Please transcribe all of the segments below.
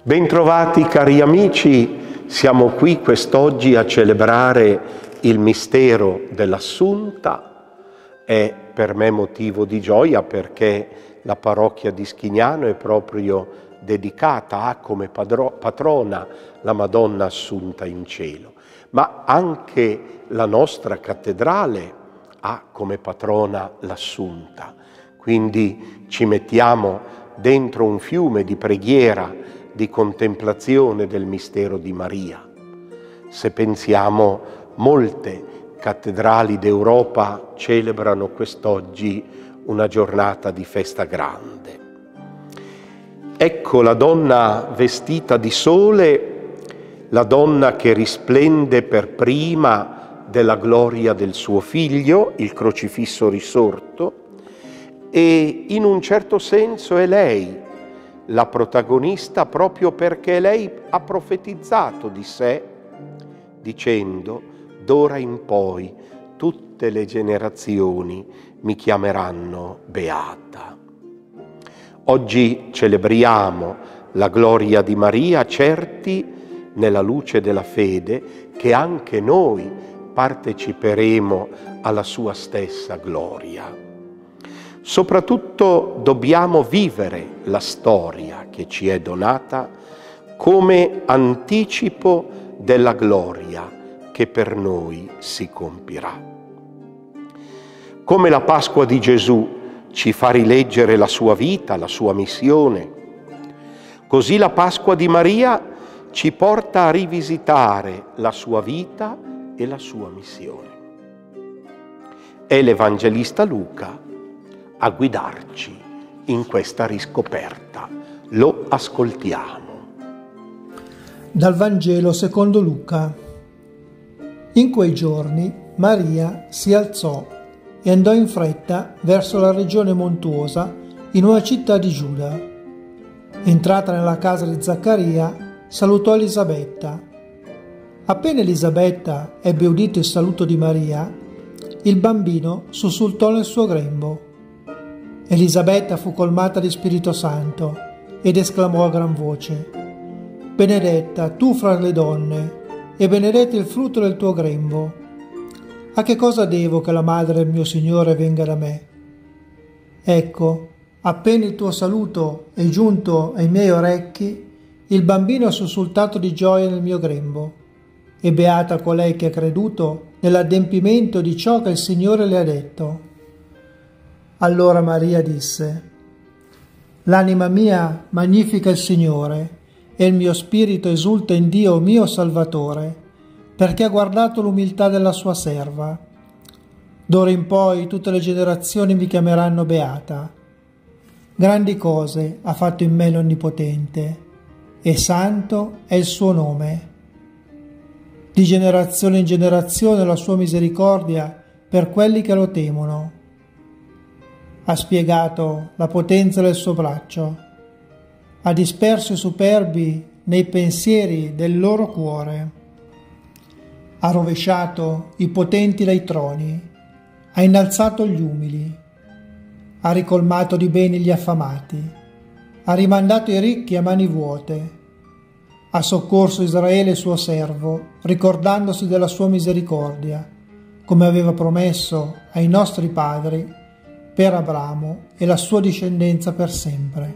Bentrovati cari amici, siamo qui quest'oggi a celebrare il mistero dell'Assunta. È per me motivo di gioia perché la parrocchia di Schignano è proprio dedicata, ha come patrona la Madonna Assunta in cielo, ma anche la nostra cattedrale ha come patrona l'Assunta. Quindi ci mettiamo dentro un fiume di preghiera, di contemplazione del mistero di Maria. Se pensiamo, molte cattedrali d'Europa celebrano quest'oggi una giornata di festa grande. Ecco la donna vestita di sole, la donna che risplende per prima della gloria del suo figlio, il crocifisso risorto, e in un certo senso è lei la protagonista proprio perché lei ha profetizzato di sé dicendo: d'ora in poi tutte le generazioni mi chiameranno beata. Oggi celebriamo la gloria di Maria, certi nella luce della fede che anche noi parteciperemo alla sua stessa gloria. Soprattutto dobbiamo vivere la storia che ci è donata come anticipo della gloria che per noi si compirà. Come la Pasqua di Gesù ci fa rileggere la sua vita, la sua missione, così la Pasqua di Maria ci porta a rivisitare la sua vita e la sua missione. È l'Evangelista Luca a guidarci in questa riscoperta. Lo ascoltiamo. Dal Vangelo secondo Luca. In quei giorni Maria si alzò e andò in fretta verso la regione montuosa in una città di Giuda. Entrata nella casa di Zaccaria, salutò Elisabetta. Appena Elisabetta ebbe udito il saluto di Maria, il bambino sussultò nel suo grembo. Elisabetta fu colmata di Spirito Santo ed esclamò a gran voce: benedetta tu fra le donne e benedetto il frutto del tuo grembo. A che cosa devo che la madre del mio Signore venga da me? Ecco, appena il tuo saluto è giunto ai miei orecchi, il bambino ha sussultato di gioia nel mio grembo. E beata colei che ha creduto nell'adempimento di ciò che il Signore le ha detto. Allora Maria disse: l'anima mia magnifica il Signore, e il mio spirito esulta in Dio mio Salvatore, perché ha guardato l'umiltà della sua serva. D'ora in poi tutte le generazioni mi chiameranno beata. Grandi cose ha fatto in me l'Onnipotente, e santo è il suo nome. Di generazione in generazione la sua misericordia per quelli che lo temono. Ha spiegato la potenza del suo braccio, ha disperso i superbi nei pensieri del loro cuore, ha rovesciato i potenti dai troni, ha innalzato gli umili, ha ricolmato di beni gli affamati, ha rimandato i ricchi a mani vuote, ha soccorso Israele suo servo, ricordandosi della sua misericordia, come aveva promesso ai nostri padri, per Abramo e la sua discendenza per sempre.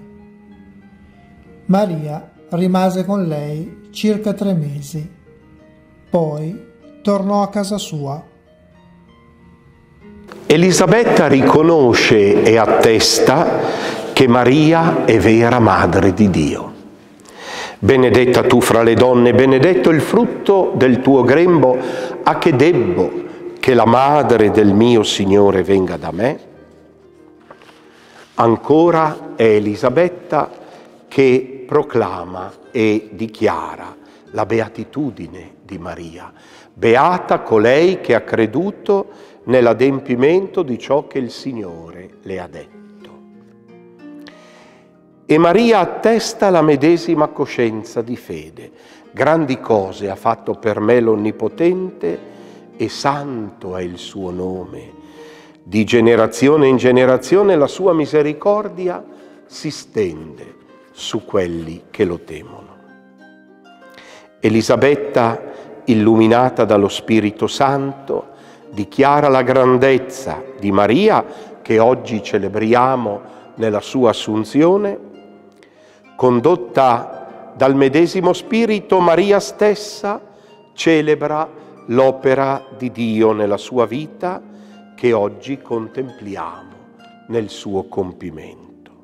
Maria rimase con lei circa 3 mesi, poi tornò a casa sua. Elisabetta riconosce e attesta che Maria è vera Madre di Dio. Benedetta tu fra le donne, benedetto il frutto del tuo grembo. A che debbo che la Madre del mio Signore venga da me? Ancora è Elisabetta che proclama e dichiara la beatitudine di Maria. Beata colei che ha creduto nell'adempimento di ciò che il Signore le ha detto. E Maria attesta la medesima coscienza di fede. Grandi cose ha fatto per me l'Onnipotente e santo è il suo nome. Di generazione in generazione la sua misericordia si stende su quelli che lo temono. Elisabetta, illuminata dallo Spirito Santo, dichiara la grandezza di Maria, che oggi celebriamo nella sua Assunzione. Condotta dal medesimo Spirito, Maria stessa celebra l'opera di Dio nella sua vita, che oggi contempliamo nel suo compimento.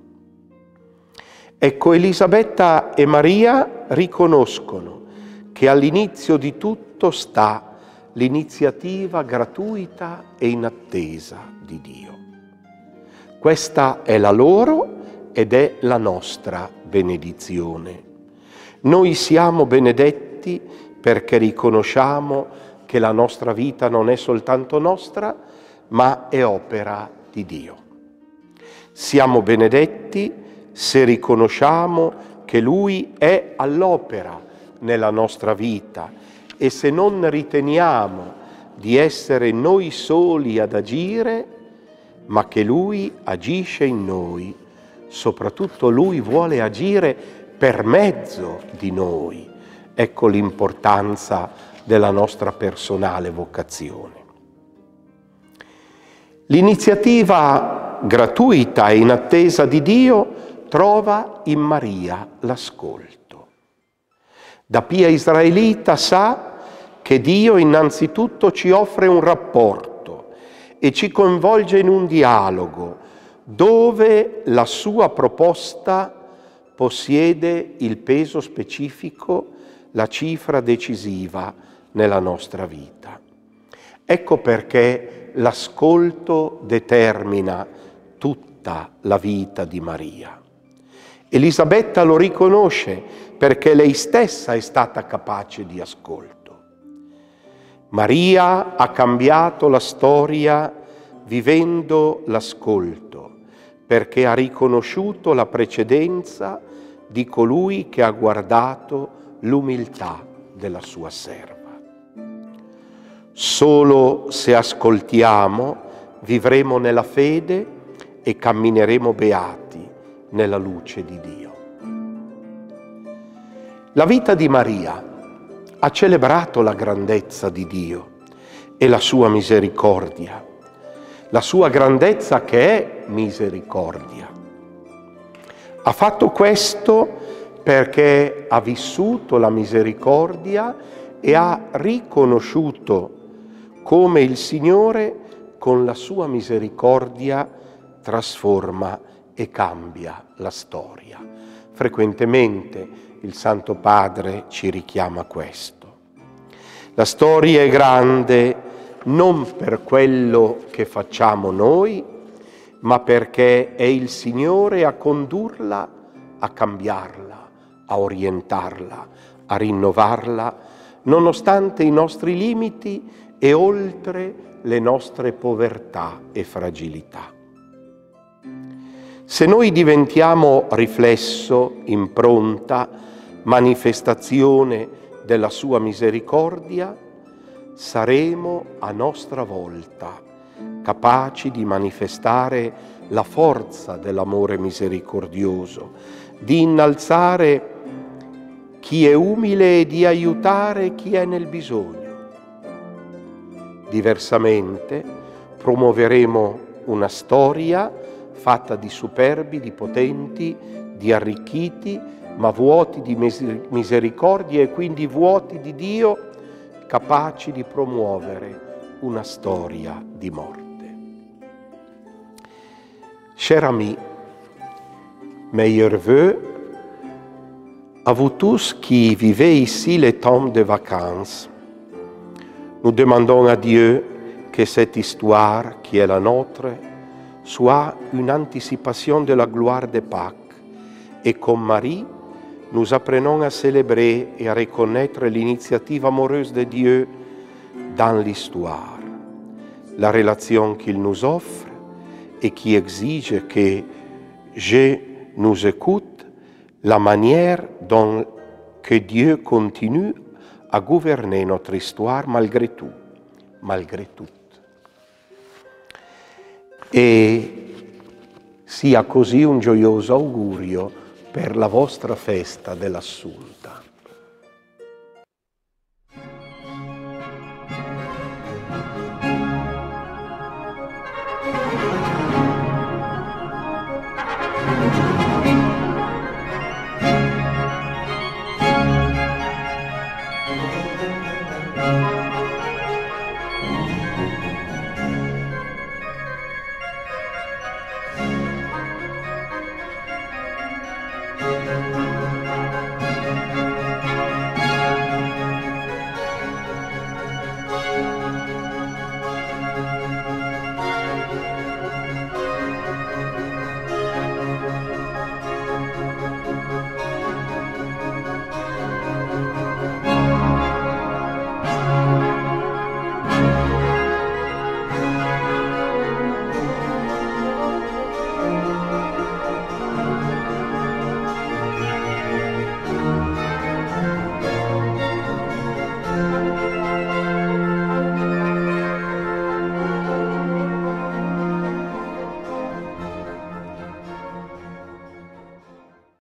Ecco, Elisabetta e Maria riconoscono che all'inizio di tutto sta l'iniziativa gratuita e inattesa di Dio. Questa è la loro ed è la nostra benedizione. Noi siamo benedetti perché riconosciamo che la nostra vita non è soltanto nostra, ma è opera di Dio. Siamo benedetti se riconosciamo che Lui è all'opera nella nostra vita e se non riteniamo di essere noi soli ad agire, ma che Lui agisce in noi. Soprattutto Lui vuole agire per mezzo di noi. Ecco l'importanza della nostra personale vocazione. L'iniziativa gratuita e inattesa di Dio trova in Maria l'ascolto. Da pia israelita sa che Dio innanzitutto ci offre un rapporto e ci coinvolge in un dialogo dove la sua proposta possiede il peso specifico, la cifra decisiva nella nostra vita. Ecco perché l'ascolto determina tutta la vita di Maria. Elisabetta lo riconosce perché lei stessa è stata capace di ascolto. Maria ha cambiato la storia vivendo l'ascolto, perché ha riconosciuto la precedenza di colui che ha guardato l'umiltà della sua serva. Solo se ascoltiamo vivremo nella fede e cammineremo beati nella luce di Dio. La vita di Maria ha celebrato la grandezza di Dio e la sua misericordia, la sua grandezza che è misericordia. Ha fatto questo perché ha vissuto la misericordia e ha riconosciuto come il Signore con la sua misericordia trasforma e cambia la storia. Frequentemente il Santo Padre ci richiama questo. La storia è grande non per quello che facciamo noi, ma perché è il Signore a condurla, a cambiarla, a orientarla, a rinnovarla, nonostante i nostri limiti e oltre le nostre povertà e fragilità. Se noi diventiamo riflesso, impronta, manifestazione della sua misericordia, saremo a nostra volta capaci di manifestare la forza dell'amore misericordioso, di innalzare chi è umile e di aiutare chi è nel bisogno. Diversamente promuoveremo una storia fatta di superbi, di potenti, di arricchiti, ma vuoti di misericordia e quindi vuoti di Dio, capaci di promuovere una storia di morte. Chers amis, meilleurs vœux à vous tous qui vivez ici les temps de vacances. Nous demandons à Dieu que cette histoire qui est la nôtre soit une anticipation de la gloire de Pâques et comme Marie, nous apprenons à célébrer et à reconnaître l'initiative amoureuse de Dieu dans l'histoire, la relation qu'il nous offre et qui exige que je nous écoute, la manière dont que Dieu continue à gouverner notre histoire malgré tout, malgré tout. E sia così un gioioso augurio per la vostra festa dell'Assunto.